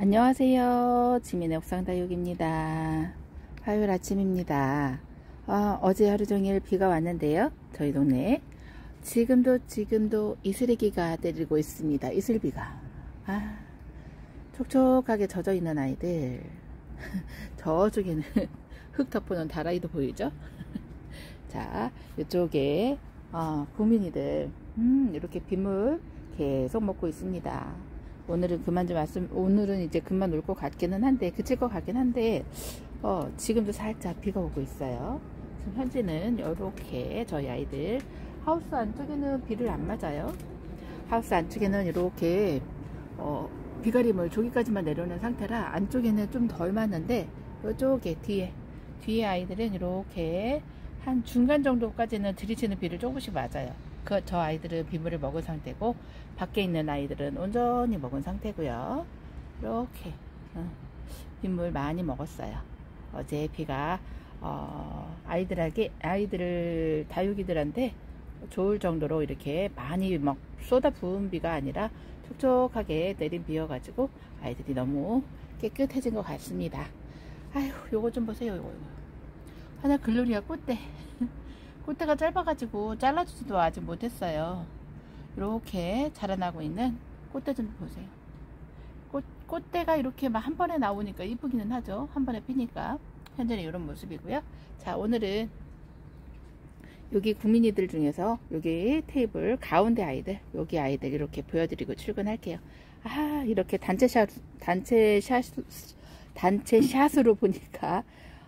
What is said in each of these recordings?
안녕하세요. 지민의 옥상다육입니다. 화요일 아침입니다. 어제 하루 종일 비가 왔는데요. 저희 동네에 지금도 이슬이기가 내리고 있습니다. 이슬비가. 촉촉하게 젖어 있는 아이들. 저쪽에는 흙 덮어놓은 다라이도 보이죠? 자, 이쪽에 구민이들 이렇게 빗물 계속 먹고 있습니다. 오늘은 이제 그만 올 것 같기는 한데, 그칠 것 같긴 한데, 지금도 살짝 비가 오고 있어요. 지금 현재는 이렇게 저희 아이들, 하우스 안쪽에는 비를 안 맞아요. 하우스 안쪽에는 이렇게, 비가림을 저기까지만 내려오는 상태라 안쪽에는 좀 덜 맞는데, 이쪽에 뒤에 아이들은 이렇게 한 중간 정도까지는 들이치는 비를 조금씩 맞아요. 저 아이들은 빗물을 먹은 상태고, 밖에 있는 아이들은 온전히 먹은 상태고요. 이렇게 빗물 많이 먹었어요. 어제 비가 다육이들한테 좋을 정도로 이렇게 많이 막 쏟아 부은 비가 아니라 촉촉하게 내린 비여가지고 아이들이 너무 깨끗해진 것 같습니다. 아휴, 요거 좀 보세요. 요거 하나 글로리아 꽃대. 꽃대가 짧아가지고 잘라주지도 아직 못했어요. 이렇게 자라나고 있는 꽃대 좀 보세요. 꽃대가 이렇게 막 한 번에 나오니까 이쁘기는 하죠. 한 번에 피니까. 현재는 이런 모습이고요. 자, 오늘은 여기 구민이들 중에서 여기 테이블 가운데 아이들, 여기 아이들 이렇게 보여드리고 출근할게요. 이렇게 단체샷으로 보니까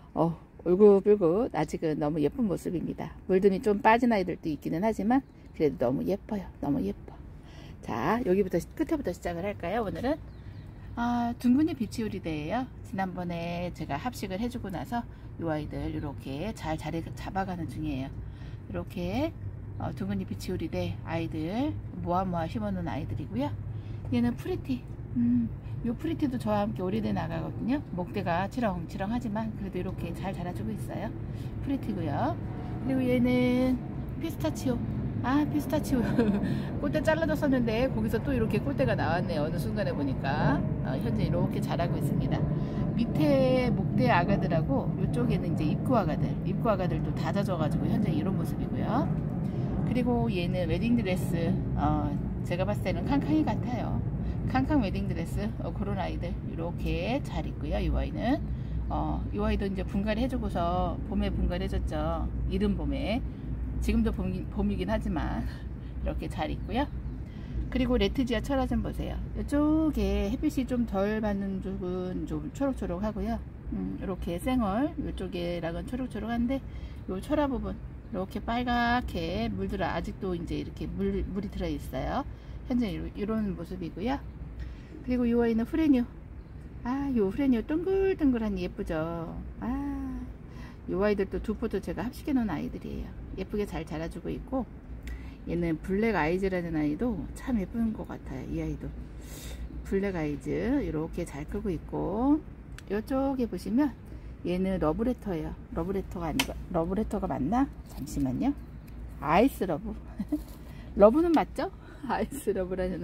울긋불긋 아직은 너무 예쁜 모습입니다. 물듬이 좀 빠진 아이들도 있기는 하지만 그래도 너무 예뻐요. 너무 예뻐. 자, 여기부터 끝에부터 시작을 할까요? 오늘은 둥근이 비치오리대예요. 지난번에 제가 합식을 해주고 나서 이 아이들 이렇게 잘 자리 잡아가는 중이에요. 이렇게 둥근이 비치오리대 아이들 모아 심어놓은 아이들이고요. 얘는 프리티. 요 프리티도 저와 함께 오리대 나가거든요. 목대가 치렁치렁 하지만 그래도 이렇게 잘 자라주고 있어요. 프리티고요. 그리고 얘는 피스타치오. 피스타치오 꽃대 잘라줬었는데 거기서 또 이렇게 꽃대가 나왔네요. 어느 순간에 보니까 현재 이렇게 자라고 있습니다. 밑에 목대 아가들하고 이쪽에는 이제 입구 아가들도 다 젖어가지고 현재 이런 모습이고요. 그리고 얘는 웨딩드레스. 제가 봤을 때는 캉캉이 같아요. 캉캉 웨딩드레스. 그런 아이들 이렇게 잘 있고요. 이 아이는 이 아이도 이제 분갈이 해주고서 봄에 분갈이 해줬죠. 이른 봄에. 지금도 봄이긴 하지만 이렇게 잘 있고요. 그리고 레트지아 철화 좀 보세요. 이쪽에 햇빛이 좀 덜 받는 쪽은 좀 초록초록 하고요. 이렇게 생얼 이쪽에랑은 초록초록한데 요 철화 부분 이렇게 빨갛게 물들어 아직도 이제 이렇게 물이 들어 있어요. 현재 이런 모습이고요. 그리고 이 아이는 프레뉴. 요 프레뉴 동글동글하니 예쁘죠. 요 아이들도 두 포도 제가 합식해 놓은 아이들이에요. 예쁘게 잘 자라주고 있고, 얘는 블랙 아이즈라는 아이도 참 예쁜 것 같아요. 이 아이도 블랙 아이즈 이렇게 잘 크고 있고, 이쪽에 보시면 얘는 러브레터예요. 러브레터가 맞나? 잠시만요. 아이스 러브. 러브는 맞죠? 아이스 러브라는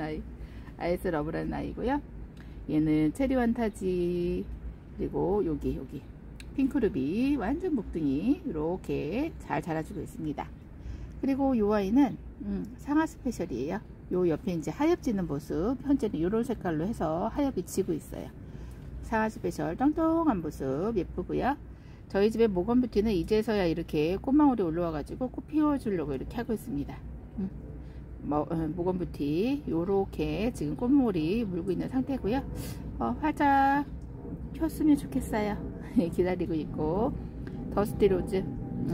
아이고요. 얘는 체리 완타지. 그리고 여기 핑크루비 완전 목둥이 이렇게 잘 자라주고 있습니다. 그리고 이 아이는 상하 스페셜이에요. 요 옆에 이제 하엽 지는 모습, 현재는 이런 색깔로 해서 하엽이 지고 있어요. 상하 스페셜 똥똥한 모습 예쁘고요. 저희 집에 모건뷰티는 이제서야 이렇게 꽃망울이 올라와 가지고 꽃 피워주려고 이렇게 하고 있습니다. 모건뷰티 요렇게 지금 꽃물이 물고 있는 상태고요. 활짝 폈으면 좋겠어요. 기다리고 있고, 더스티로즈.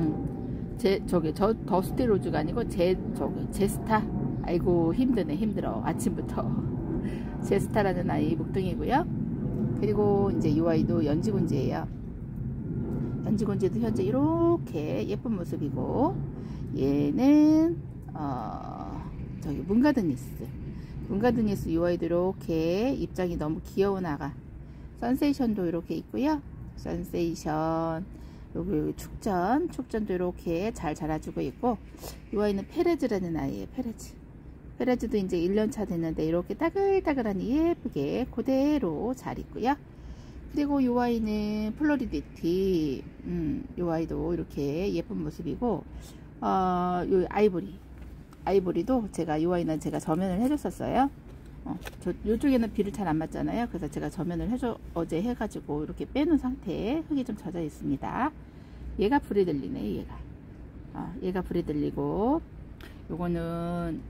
저 더스티로즈가 아니고 제스타. 아이고 힘들어 아침부터. 제스타라는 아이 목둥이고요. 그리고 이제 이 아이도 연지곤지예요. 연지곤지도 현재 이렇게 예쁜 모습이고, 얘는 저기 문가드니스 이 아이도 이렇게 입장이 너무 귀여운 아가. 선세이션도 이렇게 있고요. 선세이션, 여기 축전도 이렇게 잘 자라주고 있고, 이 아이는 페레즈라는 아이예요. 페레즈. 페라즈도 이제 1년차 됐는데 이렇게 따글따글하니 예쁘게 그대로 잘 있고요. 그리고 이 아이는 플로리디티, 이 아이도 이렇게 예쁜 모습이고, 요 아이보리도 이 아이는 제가 저면을 해줬었어요. 요쪽에는 비를 잘 안 맞잖아요. 그래서 제가 저면을 어제 해가지고 이렇게 빼놓은 상태에 흙이 좀 젖어 있습니다. 얘가 불이 들리네, 얘가 불이 들리고, 요거는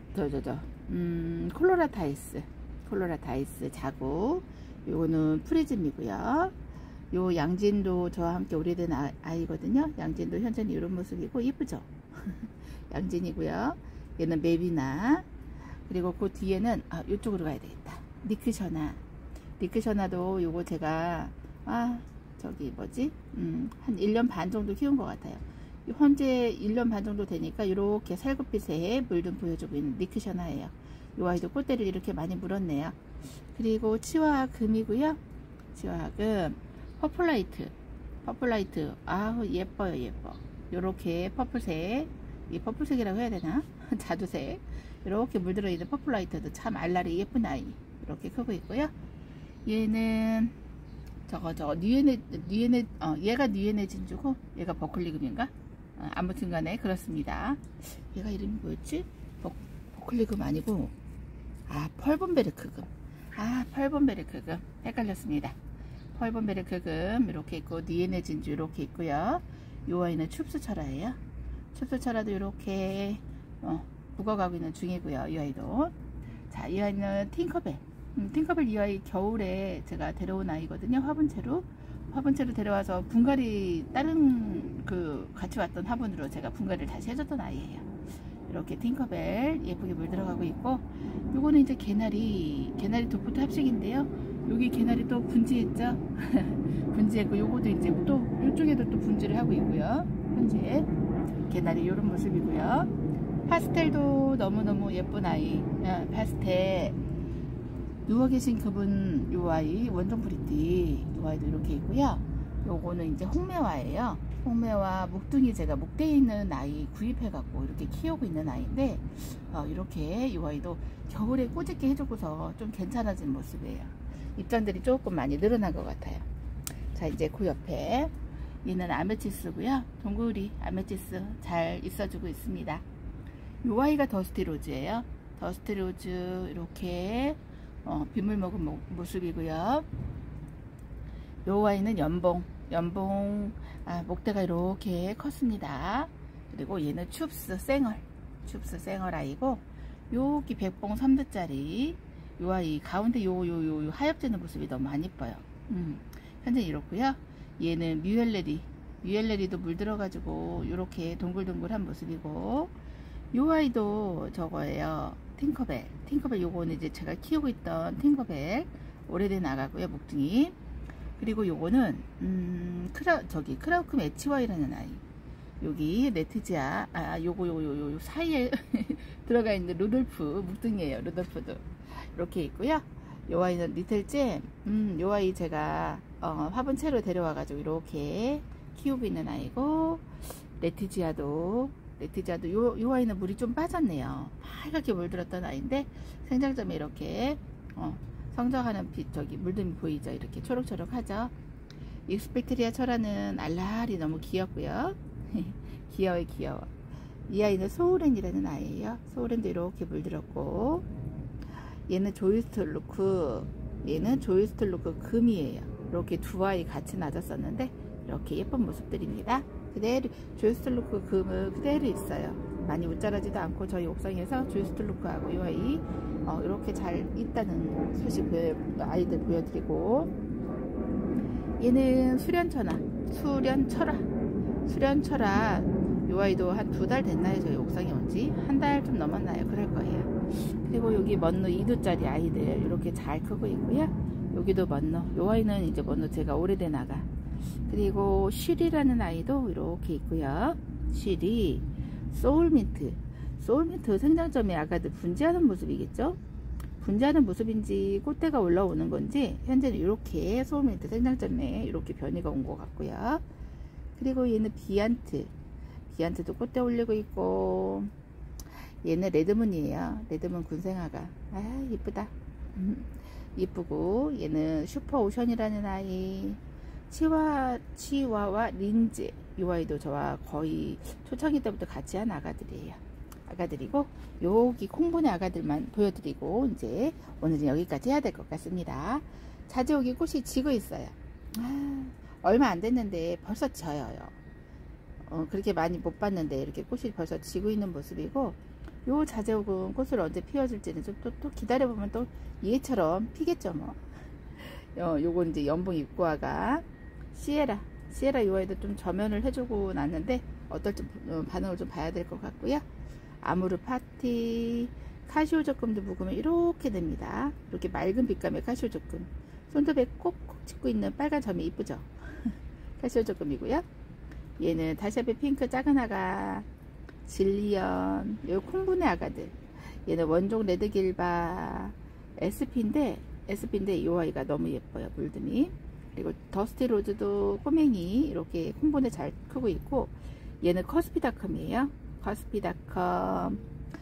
콜로라타이스 자구. 요거는 프리즘이고요. 요 양진도 저와 함께 오래된 아이거든요. 양진도 현재는 이런 모습이고 이쁘죠. 양진이고요. 얘는 메비나. 그리고 그 뒤에는 요쪽으로 가야 되겠다. 니크셔나도 요거 제가 한 1년 반 정도 키운 것 같아요. 현재 1년 반 정도 되니까 이렇게 살구빛에 물 좀 보여주고 있는 니크셔나예요. 이 아이도 꽃대를 이렇게 많이 물었네요. 그리고 치와금이고요. 치와금 퍼플라이트. 예뻐요. 요렇게 퍼플색, 이 퍼플색이라고 해야 되나? 자두색. 이렇게 물들어 있는 퍼플라이트도 참 알랄이 예쁜 아이. 이렇게 크고 있고요. 얘는 얘가 뉴에네 진주고 얘가 버클리금인가? 아무튼 간에 그렇습니다. 얘가 이름이 뭐였지? 버클리금 아니고 펄본베르크금. 펄본베르크금 헷갈렸습니다. 펄본베르크금 이렇게 있고, 뉴에네 진주 이렇게 있고요. 요 아이는 춥스철화예요. 춥스철화도 이렇게 묵어가고 있는 중이고요. 이 아이도. 자, 이 아이는 팅커벨. 팅커벨 이 아이 겨울에 제가 데려온 아이거든요. 화분채로 데려와서 분갈이 다른 같이 왔던 화분으로 제가 분갈이를 다시 해줬던 아이예요. 이렇게 팅커벨 예쁘게 물 들어가고 있고, 요거는 이제 개나리 도포트 합식인데요. 여기 개나리 또 분지했죠. 분지했고, 요거도 이제 또 이쪽에도 또 분지를 하고 있고요. 현재 개나리 이런 모습이고요. 파스텔도 너무너무 예쁜 아이. 파스텔 누워 계신 그분, 요 아이 원종 프리티, 요 아이도 이렇게 있고요. 요거는 이제 홍매화예요. 홍매화 목둥이 제가 목대에 있는 아이 구입해 갖고 이렇게 키우고 있는 아이인데, 이렇게 요 아이도 겨울에 꼬집게 해주고서 좀 괜찮아진 모습이에요. 입장들이 조금 많이 늘어난 것 같아요. 자, 이제 그 옆에 얘는 아메치스고요. 동구리 아메치스 잘 있어주고 있습니다. 요 아이가 더스티로즈예요. 더스티로즈 이렇게 빗물 먹은 모습이고요. 요 아이는 연봉 목대가 이렇게 컸습니다. 그리고 얘는 춥스 생얼 아이고, 여기 백봉 3두짜리 요 아이 가운데 요 하엽지는 모습이 너무 안 이뻐요. 현재 이렇고요. 얘는 뮤엘레리도 물 들어가지고 이렇게 동글동글한 모습이고, 요 아이도 저거예요. 팅커벨 요거는 이제 제가 키우고 있던 팅커벨 오래된 아가고요. 목둥이. 그리고 요거는 크라우크 에치와이라는 아이. 여기 네티지아 요거 사이에 들어가 있는 루돌프 목둥이에요. 루돌프도 이렇게 있고요. 요 아이는 리틀잼. 요 아이 제가 화분채로 데려와 가지고 이렇게 키우고 있는 아이고, 레티지아도 요 아이는 물이 좀 빠졌네요. 빨갛게 물들었던 아이인데 생장점에 이렇게 성장하는 빛, 물듬이 보이죠? 이렇게 초록초록하죠? 익스펙트리아 철화는 알랄이 너무 귀엽고요. 귀여워. 이 아이는 소우렌이라는 아이예요. 소우렌도 이렇게 물들었고, 얘는 조이스트루크 금이에요. 이렇게 두 아이 같이 놔뒀었는데 이렇게 예쁜 모습들입니다. 그대로 조이스트루크 금은 그대로 있어요. 많이 웃자라지도 않고 저희 옥상에서 조이스트루크하고 이 아이 이렇게 잘 있다는 소식 아이들 보여드리고, 얘는 수련철화 이 아이도 한 2달 됐나요? 저희 옥상에 온지 한 달 좀 넘었나요? 그럴 거예요. 그리고 여기 먼노 2두짜리 아이들 이렇게 잘 크고 있고요. 여기도 먼노, 이 아이는 이제 먼노 제가 오래된 아가. 그리고 쉬리라는 아이도 이렇게 있고요. 쉬리, 소울민트 생장점의 아가들 분지하는 모습이겠죠? 분지하는 모습인지 꽃대가 올라오는 건지 현재는 이렇게 소울민트 생장점에 이렇게 변이가 온 것 같고요. 그리고 얘는 비안트도 꽃대 올리고 있고, 얘는 레드문이에요. 레드문 군생아가. 아, 이쁘다. 이쁘고, 얘는 슈퍼오션이라는 아이. 치와와 린즈. 이 아이도 저와 거의 초창기 때부터 같이 한 아가들이에요. 아가들이고, 여기 콩분의 아가들만 보여드리고, 이제 오늘은 여기까지 해야 될 것 같습니다. 자재옥이 꽃이 지고 있어요. 아, 얼마 안 됐는데 벌써 져요. 그렇게 많이 못 봤는데 이렇게 꽃이 벌써 지고 있는 모습이고, 요 자재옥은 꽃을 언제 피워줄지는 좀 또 기다려보면 또 얘처럼 피겠죠 뭐. 요건 이제 연봉 입구화가 시에라 요 아이도 좀 저면을 해주고 났는데 어떨지 반응을 좀 봐야 될 것 같고요. 아무르 파티 카시오 적금도 묵으면 이렇게 됩니다. 이렇게 맑은 빛감의 카시오 적금, 손톱에 꼭꼭 찍고 있는 빨간 점이 이쁘죠. 카시오 적금이고요. 얘는 다시 한번 핑크 작은 아가 질리언, 요 콩분의 아가들. 얘는 원종 레드길바 SP인데 이 아이가 너무 예뻐요. 물듬이. 그리고 더스티 로즈도 꼬맹이 이렇게 콩분에 잘 크고 있고, 얘는 커스피다컴이에요. 커스피다컴.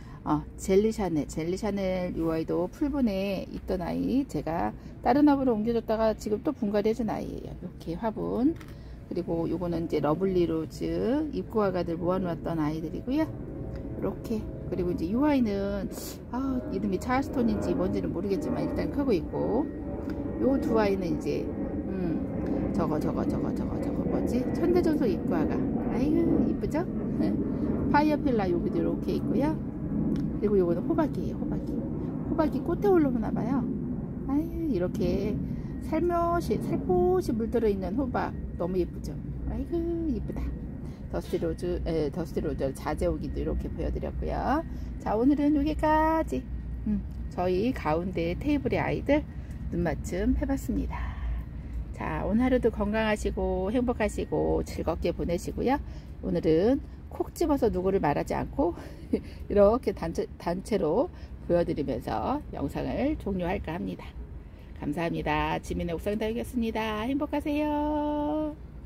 젤리샤넬 이 아이도 풀분에 있던 아이, 제가 다른 화분으로 옮겨줬다가 지금 또 분갈이 해준 아이예요. 이렇게 화분. 그리고 요거는 이제 러블리 로즈 입구아가들 모아놓았던 아이들이고요. 이렇게. 그리고 이제 이 아이는 이름이 찰스톤인지 뭔지는 모르겠지만 일단 크고 있고, 요 두 아이는 이제 저거 뭐지? 천대전소 입구아가. 아이고 이쁘죠? 파이어필라 여기도 이렇게 있고요. 그리고 요거는 호박이에요. 호박이 꽃에 올라오나봐요. 아유, 이렇게 살포시 물들어 있는 호박 너무 예쁘죠? 아이고 이쁘다. 더스티 로즈 자재오기도 이렇게 보여드렸고요. 자, 오늘은 여기까지. 저희 가운데 테이블의 아이들 눈맞춤 해봤습니다. 자, 오늘 하루도 건강하시고 행복하시고 즐겁게 보내시고요. 오늘은 콕 집어서 누구를 말하지 않고 이렇게 단체로 보여드리면서 영상을 종료할까 합니다. 감사합니다. 지민의 옥상다육이었습니다. 행복하세요.